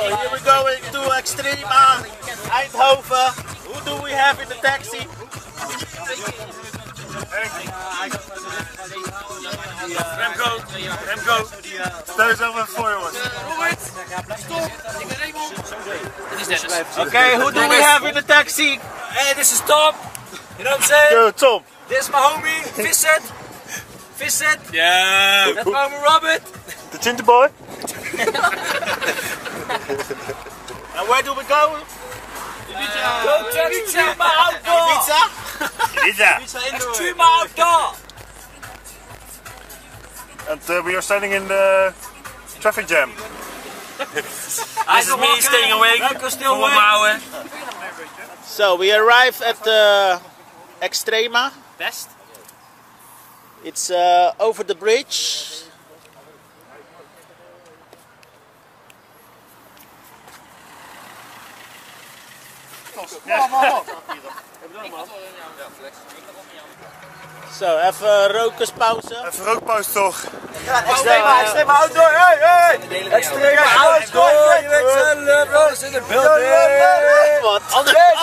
here we going to Extrema, Eindhoven. Who do we have in the taxi? Remco. Stel jezelf even voor, jongens. Stop. Dit is Dennis. Okay, who do we have in the taxi? Hey, this is Tom. You know what I'm saying? Yo, Tom. This is my homie, Vincent. Vincent. Yeah. That's my homie Robert. The Ginger Boy. And where do we go? Go to Extrema Outdoor. Ibiza. Extrema Outdoor. And we are standing in the traffic jam. This is me staying awake. Still awake. So we arrived at Extrema. Best. It's over the bridge. Zo, even rokerspauze. Even rookpauze toch. Extrema Outdoor, hey! Extrema Outdoor, je weet zelf, bro, is in de building. Wat? André,